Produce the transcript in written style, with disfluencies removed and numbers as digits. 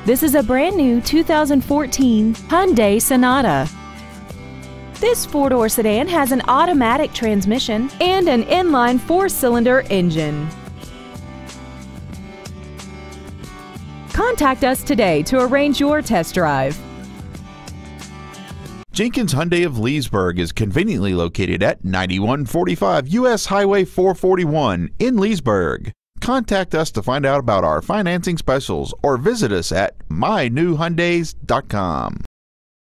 This is a brand new 2014 Hyundai Sonata. This four-door sedan has an automatic transmission and an inline four-cylinder engine. Contact us today to arrange your test drive. Jenkins Hyundai of Leesburg is conveniently located at 9145 U.S. Highway 441 in Leesburg. Contact us to find out about our financing specials or visit us at mynewhyundais.com.